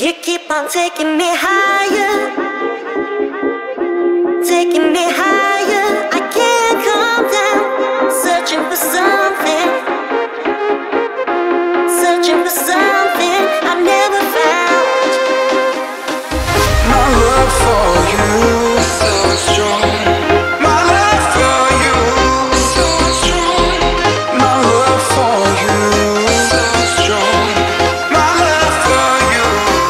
You keep on taking me higher, taking me higher. I can't calm down, searching for something, searching for something I've never found. My love for you is so strong. My love for you is so strong. My love for you is so strong. My love for you.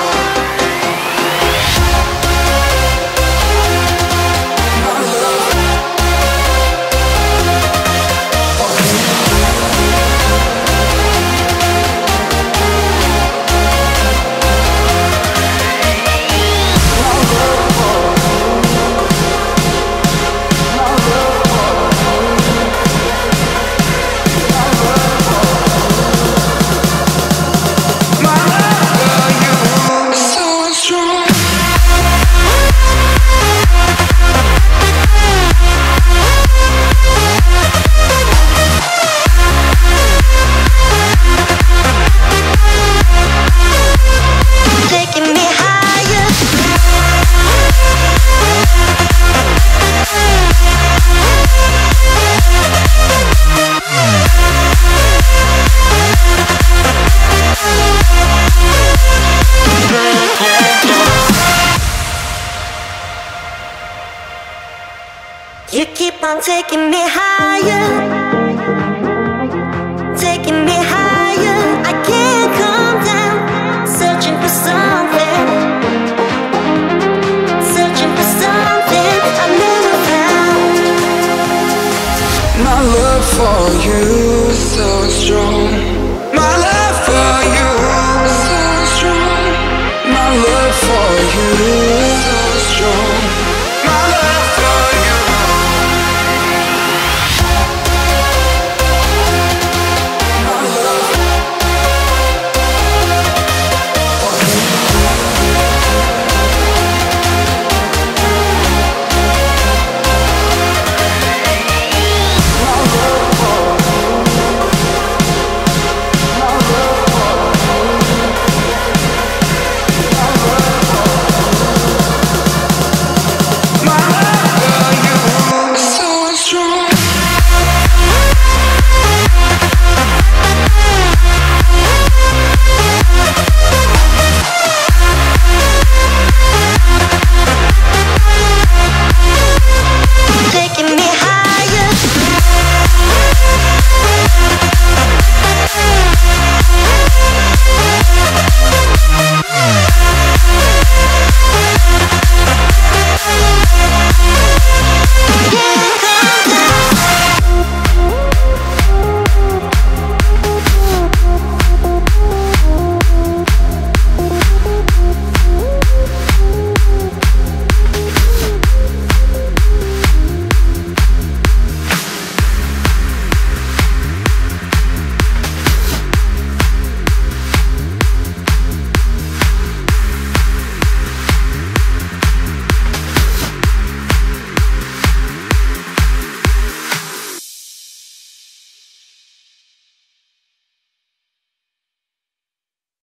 My love for you. Taking me higher. You keep on taking me higher, taking me higher. I can't calm down, searching for something, searching for something I've never found. My love for you is so strong.